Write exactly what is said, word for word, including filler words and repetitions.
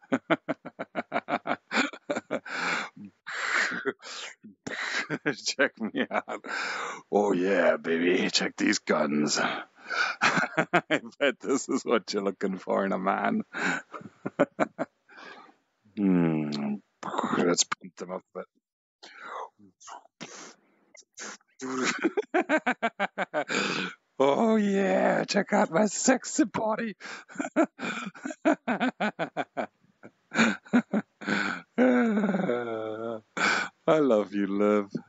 Check me out. Oh yeah, baby. Check these guns. I bet this is what you're looking for in a man. Hmm. Let's pump them up a bit. Oh yeah, check out my sexy body. I love you, Liv.